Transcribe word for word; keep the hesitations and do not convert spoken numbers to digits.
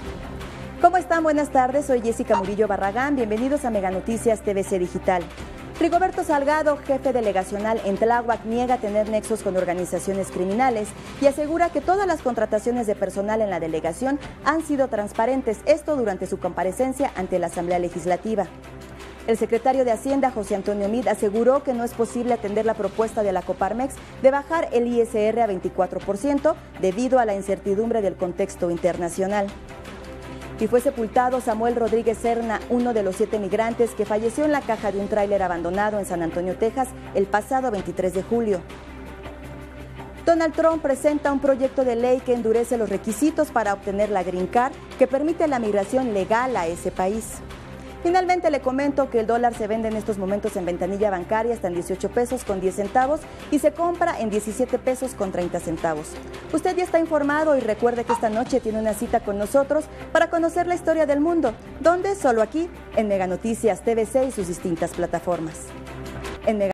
¿Cómo están? Buenas tardes, soy Jessica Murillo Barragán, bienvenidos a Mega Noticias T V C Digital. Rigoberto Salgado, jefe delegacional en Tláhuac, niega tener nexos con organizaciones criminales y asegura que todas las contrataciones de personal en la delegación han sido transparentes, esto durante su comparecencia ante la Asamblea Legislativa. El secretario de Hacienda, José Antonio Meade, aseguró que no es posible atender la propuesta de la Coparmex de bajar el I S R a veinticuatro por ciento debido a la incertidumbre del contexto internacional. Y fue sepultado Samuel Rodríguez Serna, uno de los siete migrantes que falleció en la caja de un tráiler abandonado en San Antonio, Texas, el pasado veintitrés de julio. Donald Trump presenta un proyecto de ley que endurece los requisitos para obtener la Green Card, que permite la migración legal a ese país. Finalmente le comento que el dólar se vende en estos momentos en ventanilla bancaria hasta en dieciocho pesos con diez centavos y se compra en diecisiete pesos con treinta centavos. Usted ya está informado y recuerde que esta noche tiene una cita con nosotros para conocer la historia del mundo, donde solo aquí en Mega Noticias T V C y sus distintas plataformas. En Mega